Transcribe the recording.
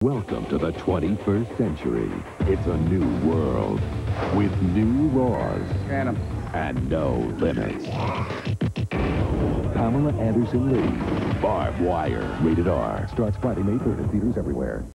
Welcome to the 21st century. It's a new world with new laws and no limits. Pamela Anderson Lee, Barb Wire, rated R. Starts Friday, May 3rd in theaters everywhere.